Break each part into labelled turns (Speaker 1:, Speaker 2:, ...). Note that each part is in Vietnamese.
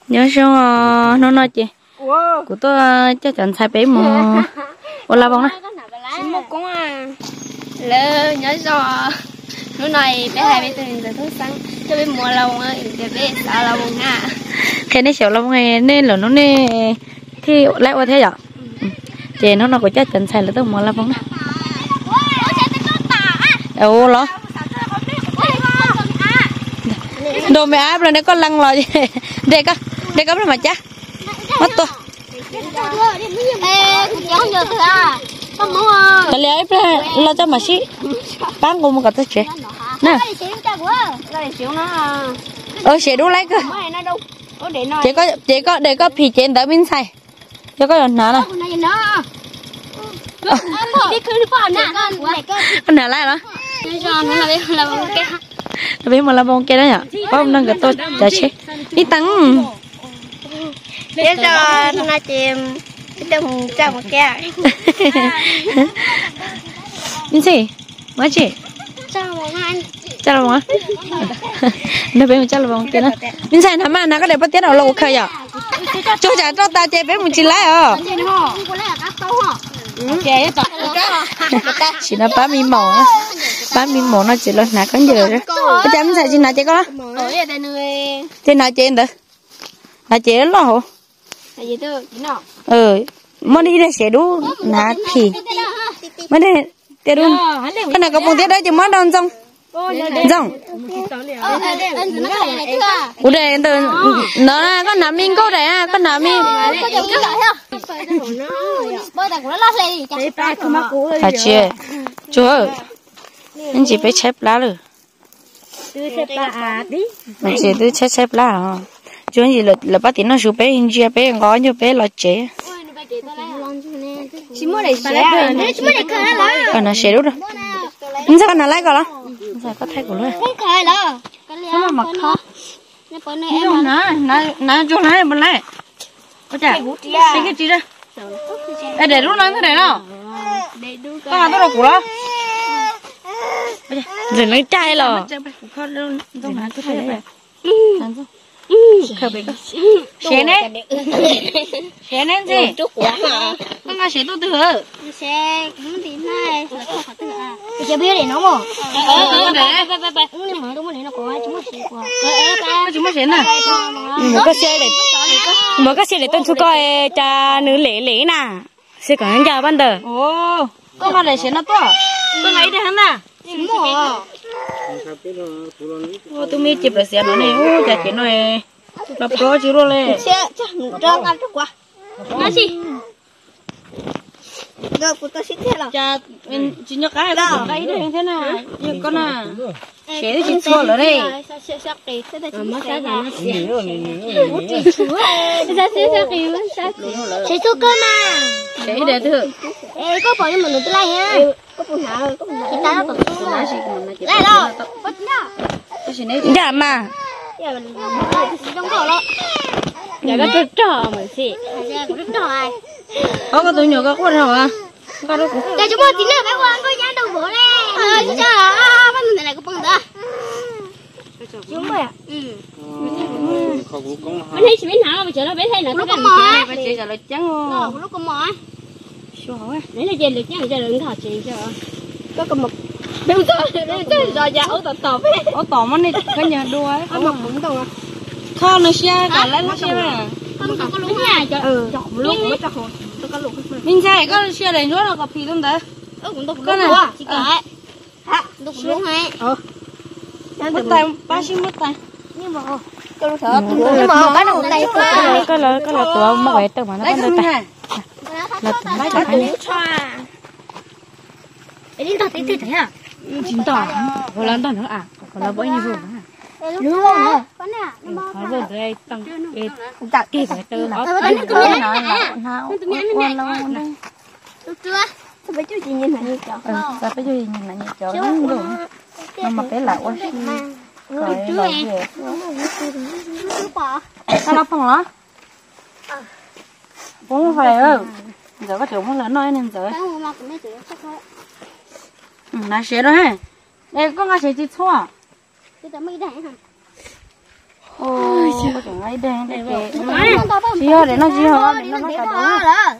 Speaker 1: nhớ xong nó nói chị của tôi chắc chắn sai bé mà ô la bông đó
Speaker 2: một con à lỡ nhớ cho lúc này bé hai bé từ giờ thức sáng cho bé mua lông để bé xả lông nha
Speaker 1: thế nên xẻo lông này nên là nó nên thì lại qua thế nhở chị nó có chắc chắn sai là tôi mua la bông đó ô lo đồ mẹ áp lên đấy con lăng lò gì đây có mà chắc mất tôi cái lấy lo cho mà xí bán cũng có tới chuyện nè sẽ đu lấy cơ chỉ có để có phì trên đỡ bên xài cho có lần nào nè con nào lại đó nó biết mà làm bông kia đó nhở có ông đang cái tôi chả chết đi tăng
Speaker 2: biết cho nó chìm đừng cho một cái
Speaker 1: như gì nói chị cho là bông á nó biết mà cho là bông kia đó mình xài thắm mà nó có để bắt tiết nào lâu khơi nhở chú chả cho ta chơi bé một chỉ lái à chỉ là bán mì mỏ nó chỉ là nãy con giờ đó cái chấm xài chỉ nãy chơi có chơi nãy chơi được nãy chơi đó hả mà đi đây sẽ đủ nãy thì mà đây tiền luôn cái này có bông tiết đấy chỉ mất đâu xong rong ủa đây từ nó con nắm mình câu đấy à con nắm mình à chị chú ơi anh chỉ phải chép lá rồi anh chỉ tôi chép lá à chú anh gì là bắt tiền nó số bé hình chia bé ngó như bé là chế còn nó sẽ đúng rồi anh sao con nào lấy coi đó sao có thấy của nó sao mà khó nó cho lấy mình lấy có chả cái gì đó để lúc nào thế này nào có hàng tôi đâu của nó rồi lấy chai rồi xe nén gì con ngà xe tôi từ
Speaker 2: xe cũng tí này chưa biết để nó mò nhưng mà đúng rồi nó có
Speaker 1: chúng nó xe nè
Speaker 3: một cái xe để tôi coi cha nữ lễ nè xe còn chào ban đầu
Speaker 1: ồ con ngà để xe nó to con lấy đi hắn nè ô tôi mới chụp được xe nó này ô chả chuyện này là pro chứ rồi lệ
Speaker 2: xe chắc cho ăn chút quá nói gì rồi của tôi xin thế nào
Speaker 1: cha chỉ nhớ cái đấy thế nào như con à xe thì chua rồi đây
Speaker 2: xe chua cơ mà
Speaker 1: xe để thử
Speaker 2: có bỏ cho mình được lại nha có phụ nào có phụ nào lại rồi
Speaker 3: dạ mà
Speaker 2: trong cổ đó
Speaker 3: dạ có trò mà xí
Speaker 2: rất rồi
Speaker 1: có tụi nhỏ có quần hả có đâu cũng
Speaker 2: để chúng tôi tí nữa bé quan coi nhá đầu bố này chứ bắt mình này có bằng đó chúng mày
Speaker 3: bên đây chỉ biết nào mà chờ nó bé thấy là
Speaker 2: lúc có mỏi
Speaker 1: bây giờ là trắng
Speaker 2: lúc có mỏi
Speaker 3: đấy là chơi được nhá chơi được thọ chị cho
Speaker 2: có cầm một bây giờ rồi giờ ở
Speaker 1: tỏ mà này cái nhà đua ấy
Speaker 2: ở một cũng tàu
Speaker 1: kho nó xe cả lấy nó xe mà
Speaker 2: không có lúa nhà cho chọn lúa mới cho hồi tôi có lúa
Speaker 1: mình xe có xe này nữa là cà phê luôn đấy
Speaker 2: cũng tôi có lúa chỉ cái tôi cũng lúa hay
Speaker 1: mất tay ba xin mất tay
Speaker 2: nhưng mà cho nó thở nhưng mà cái đầu tay
Speaker 3: cái là tụi ông mắc vậy tao mà nó
Speaker 1: lấy
Speaker 3: không tay
Speaker 2: là lấy cho tôi cho đi tao tí thấy à
Speaker 3: chín tỏi rồi lần tỏi nữa à còn là bẫy như vừa
Speaker 2: đúng rồi con nè
Speaker 3: nó rồi đây tăng cái
Speaker 2: đặt
Speaker 3: cái từ nó
Speaker 2: chưa tôi phải chú gì nhìn lại như chó
Speaker 1: sao phải chú gì nhìn lại như chó nó mà cái lạ quá rồi rồi về sao nó phong nó cũng phải giờ có chỗ nó lớn nói nên giờ nó sẽ đó ha đây con ngà sẽ chỉ xóa
Speaker 2: cái tấm mấy đại hả
Speaker 1: ôi có chẳng ai đen đây kìa chị ơi để nó chị ơi để nó cả đó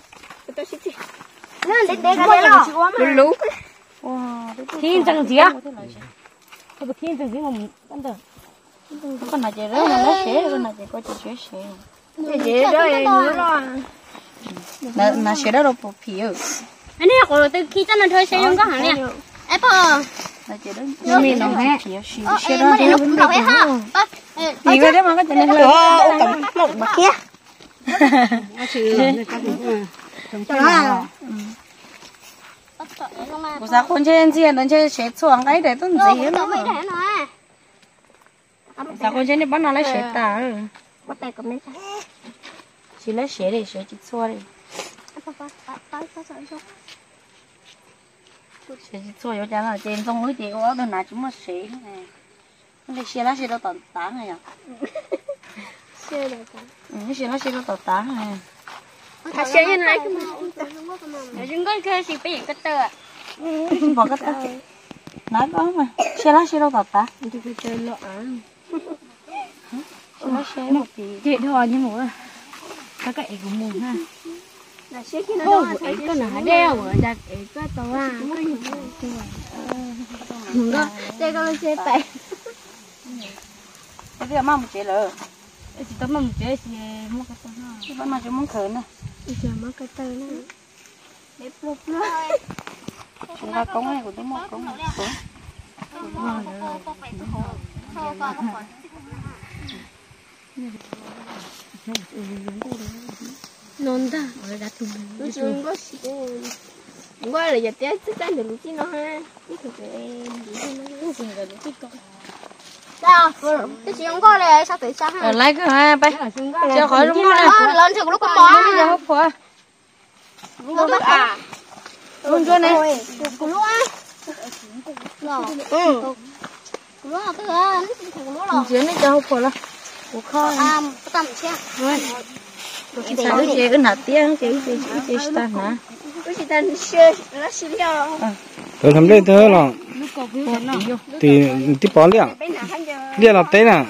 Speaker 2: lú
Speaker 3: thiên chẳng gì á cái thiên chẳng gì mà ăn được
Speaker 1: con này chị đó mà nó xé con này chị có chị xé
Speaker 2: chị đó
Speaker 1: nó xé đó đâu bộ phiêu
Speaker 3: anh ấy có từ khi cho nó thôi sẽ không có hẳn nè
Speaker 2: Apple
Speaker 1: nó chị đó mình nó hết xé đó
Speaker 2: nó cũng không ha
Speaker 1: gì cái đó mà có chị này
Speaker 2: cầm một bạc kia
Speaker 1: của sao con chơi gì nó chơi xé chuồng cái để tôi gì nó sao con chơi này bắt nó lấy xé ta
Speaker 2: bắt tay cầm lên
Speaker 1: chỉ lấy xé đi xé chỉ xua đi xé chỉ xua vô chẳng là trên xong rồi chị có đơn nào chúng mà xé này nó xé lá xé đâu tận tán này à xé lá xé đâu tận tán này
Speaker 2: xé như này chúng có cái gì bây giờ cái tơ
Speaker 1: bỏ cái tơ nói có mà xé lá xé đâu tận tán
Speaker 2: thì phải chơi lọ
Speaker 1: nó xé một tí
Speaker 3: chị thôi nhưng mà cái cậy của mồm ha
Speaker 2: là xé cái nó
Speaker 3: ấy cái nào đeo ở đặt ấy cái tàu à
Speaker 2: đây con xé tay
Speaker 1: cái gì mà một chế lờ
Speaker 3: chị tao mà một chế thì mua cái tàu ha
Speaker 1: cái mà chúng muốn khởi nè
Speaker 2: giờ mất cái tơ nó để phục nó
Speaker 1: chúng ta cống này của tôi một cống này
Speaker 2: non ta nó chưa có gì qua là giờ té chắc chắn được chứ nó ha cái thực sao cái chuyện không có này sao tại sao ha
Speaker 1: lấy cái ha bay cho khỏi đúng
Speaker 2: lên thì lúc có mỏ
Speaker 1: bây giờ hút qua
Speaker 2: lúc à
Speaker 1: luôn cho này
Speaker 2: lúc á lúc à cái nó lúc rồi
Speaker 1: chuyện này cho hút qua là hút kho
Speaker 2: tầm xe
Speaker 1: sao cái gì cái nát tiếng cái ta hả
Speaker 2: cái gì ta xe nó xí nhau
Speaker 4: tôi làm đây thôi là thì tí bỏ liền liền là té nè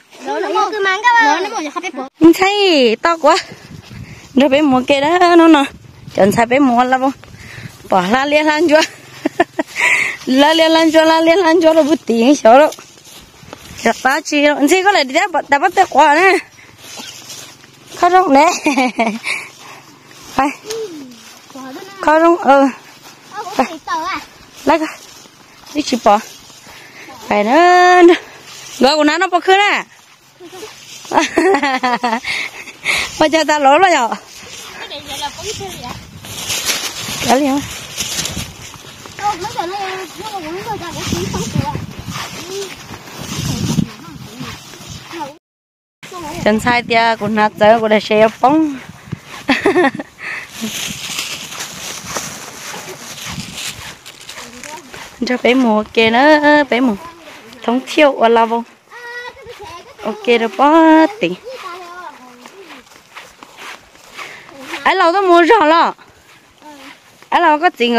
Speaker 1: mình thấy to quá rồi bé mua cái đó nó nè chọn sai bé mua là không bỏ la liên lan chưa la liên lan chưa là bút tiền xấu đâu chặt ba chi anh thấy có lại đi đã bắt được quả nè khó rong nè phải khó rong lấy cái đi chụp bỏ phải nó gọi của nó bỏ khứ nè bây giờ ta lỗ rồi nhở cái gì không chân sai tia của nó tới của để xe phóng cho bé mùa kia nữa bé mùa thống thiêu ở lao vô ok rồi bỏ tiền ai lâu có mua rồi lo ai lâu có tiền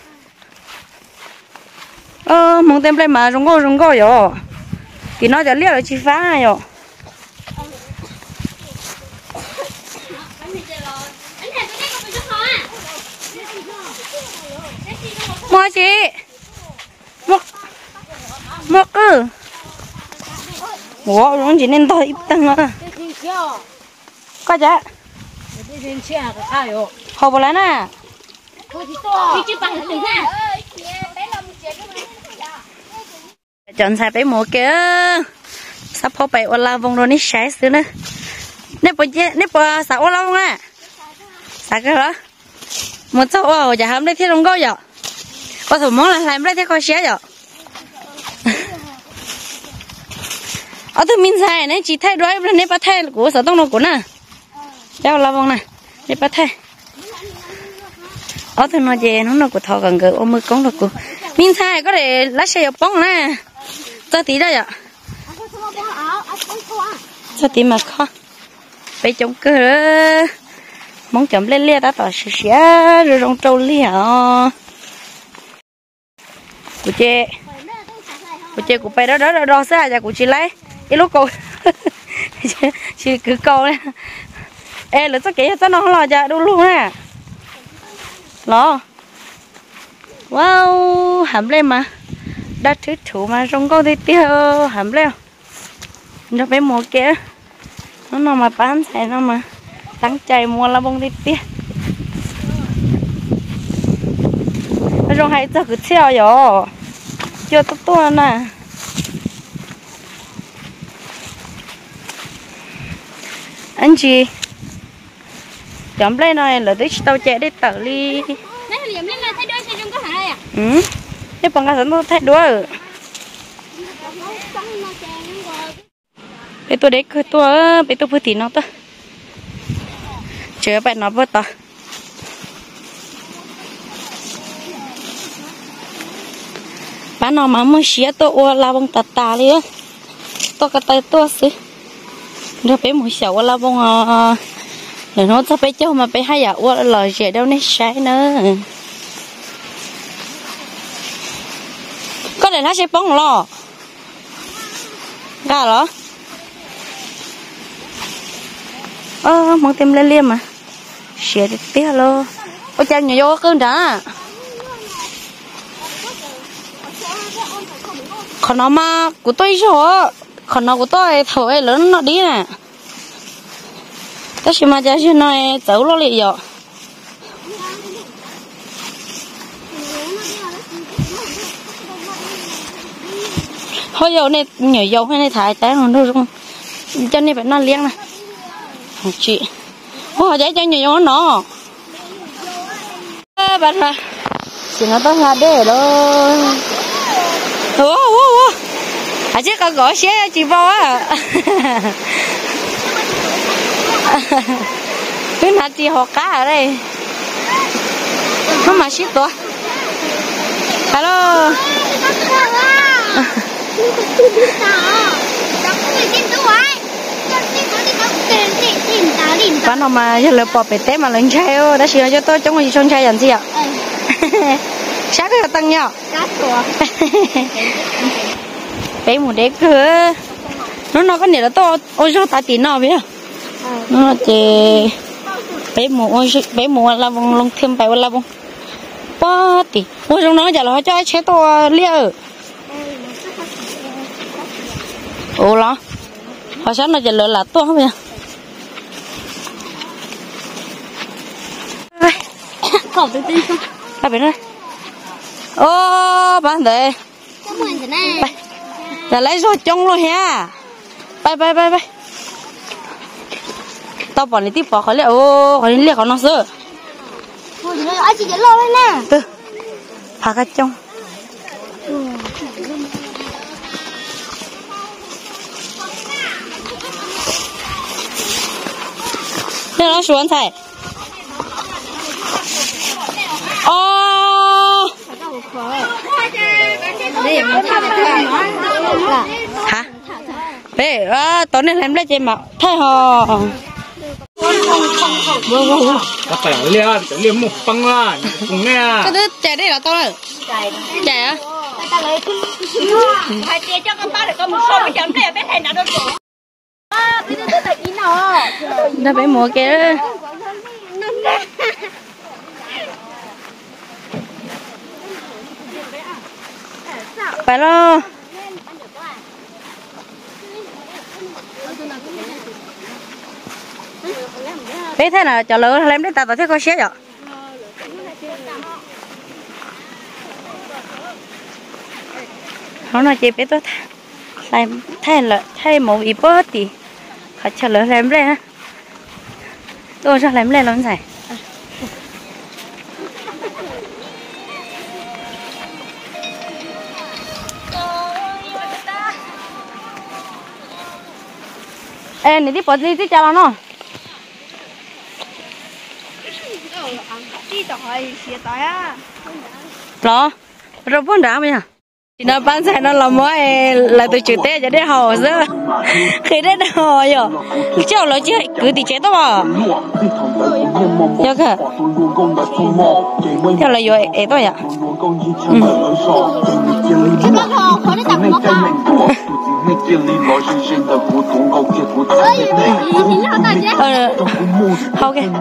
Speaker 1: rồi muốn tem đây mà rong go rồi thì nóจะเรียกchi phá rồi mua chị mua cứ ủa nó chỉ nên to ít tăng à có chứ hộp vào lấy nè chọn xài bé mùa kia sắp hộp bảy ô la vòng rồi ní sái xứ nữa nếp bò sao ô la vòng à sao cái đó một số ô giờ hôm nay thấy không có giờ có thủ món là làm đấy thấy coi xé giờ ở từ mình xài này chỉ thay đuôi nên bắt thay của sở tông nó của nè cháu la vòng nè nên bắt thay ở từ nó về nó của thọ gần gần ôm mưa cống được của mình xài có thể lá xe bóng nè cho tí đó vậy cho tí mà khó bây chống cơ mong chấm lên lia đã tỏ xé rồi rong trâu lia của chị của bay đó xa ra của chị lấy cái lúc cô chỉ cứ câu đấy ê là chắc cái cho nó lo dạ đâu luôn nè lo wow hầm lên mà đã thứ thủ mà trong câu thì tiêu hầm lên nó phải mua kia nó mà bán xài nó mà tăng chạy mua là bông đi tiêu nó trong hay cho cứ theo rồi chưa tốt tốt nè anh chị chấm lên này là tới tao chạy đi tờ đi
Speaker 2: Nãy liếm lên là thay đuôi sao chúng có hả đây à?
Speaker 1: cái bằng cái nó thay đuôi bây tôi đấy cứ tôi bây tôi vừa thì nó tôi chờ bạn nó vớt to bạn nó mà mới xía tôi ô la bông tạt tà đi tôi cái tay tôi xí rồi bé một xíu là bông rồi nó cho bé cháu mà bé hay à ô lời trẻ đâu nấy sai nữa có thể nó sẽ bông lo ra rồi mong tìm lên liêm mà xía đi tí alo ôi cha nhiều vô cơn đã còn nó mà của tôi số còn nó của tôi thổi lớn nó đi nè cái gì mà cha xin nói走了哩哟hồi giờ này nhiều dầu hay này thải té còn đâu không cho nên phải nó liếng này chị hồi giờ cho nhiều dầu nó bạn à chị nó tới nhà để rồi à chứ con gọi xe chị vô á cái nào chị họ cá ở đây nó mà shipตัว hello bạn nào mà giờ lỡ bỏ bể té mà lần chơi ô đã xíu cho tôi chống gì trong chơi dần gì ạ sáng cái tăng nhau bé một đế cửa nó có nhiều là to ôi sao ta tí nào vậy nó thì bé một là vòng lông thêm bài là vòng ba tí ôi trong nó giờ là cho chế to lia ồ lo hồi sáng nó giờ lỡ là to không vậy
Speaker 2: Khổ tự tin không?
Speaker 1: Ba bên đây ô bạn đấy
Speaker 2: Cảm ơn thế này
Speaker 1: là lấy rồi trong rồi ha bye tao bỏ đi tiếp bỏ khỏi liệu khỏi đi liệu khỏi nó sơ
Speaker 2: thôi thì anh chỉ lo lên nè
Speaker 1: từ phá cái trong nên nó xuống thầy hả bé tối nay làm đấy chị mà thay hò
Speaker 4: các bạn liếm một băng là cũng nghe
Speaker 1: cái đứa chạy đi là tao rồi chạy á
Speaker 3: Thầy chia cho con ba để con một số mà chấm để bé thầy nào đâu rồi.
Speaker 2: bây giờ tôi phải đi nào
Speaker 1: nó phải mua kia phải lo bé thế nào cho lỡ làm đến ta thấy có xe rồi nó nói chị bé tôi làm thay một ít bớt thì phải cho lỡ làm đây ha tôi cho làm lên làm gì ê này đi bỏ gì chứ cho nó
Speaker 2: đi tỏi xịa tỏi á
Speaker 1: rồi rồi bốn đá bây giờ nó bán xài nó làm mỗi là tôi chịu tết cho đến hậu giờ khi đến hậu rồi cháu nó chứ cứ thì chết đó nhớ cả cháu là rồi ấy thôi à hậu cái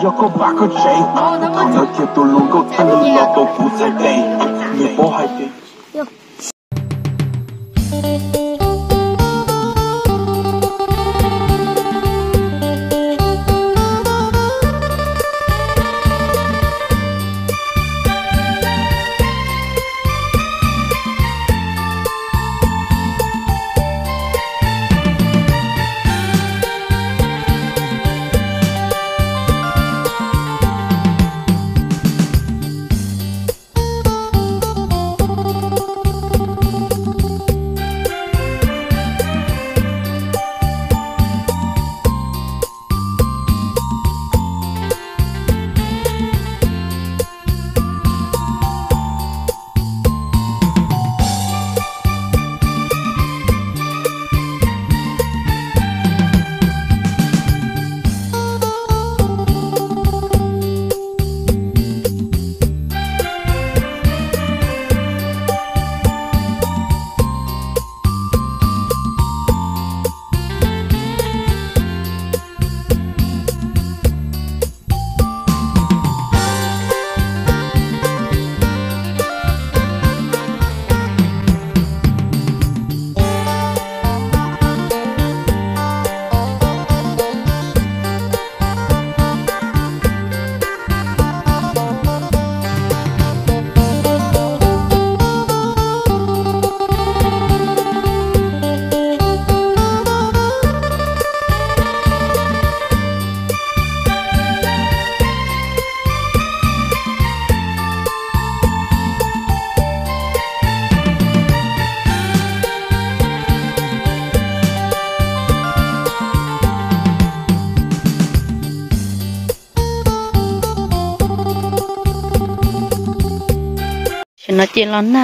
Speaker 1: nó chỉ lon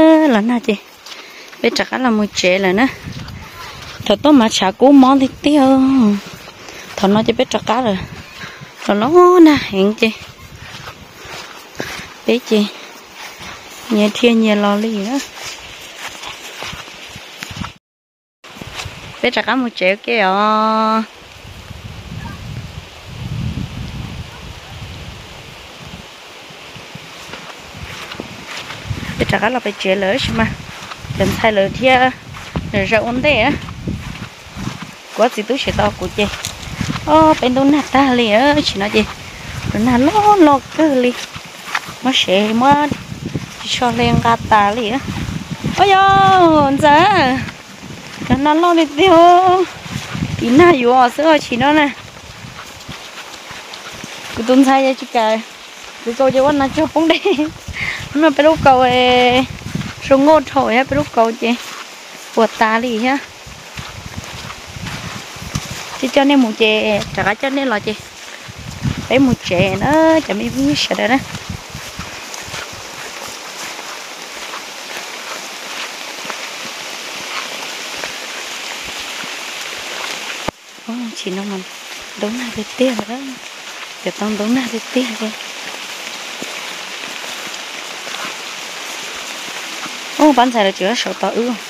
Speaker 1: nà chị bây giờ là một chế là nữa thật tốt mà chả cố món thì tiêu thật nó chỉ biết chặt cá rồi thật nó nè hiện chị biết chị nhẹ thiên nhẹ lo lì nữa biết chặt cá một chế kìa chả là phải chế lỡ mà đừng thay lỡ thia để ra ổn đấy á quá gì tôi sẽ to của chị bên tôi nạt ta liền á chỉ nói gì rồi nạt lo cơ liền nó sẽ mất cho lên gà ta liền á ôi yo giờ nó lo đi tiêu tí na yếu sữa chỉ nó nè cái tuần thay cho chị cái câu cho nó cho bóng đi nó phải lúc cầu số ngô thổi á phải lúc cầu chị buộc ta đi ha chị cho nên một chè chả cho nên là chị phải một chè nữa chả mấy biết sợ đó chị nó mình đúng là cái tiền đó để tao đúng là cái tiền kìa bán xài là chữa sợ tao ư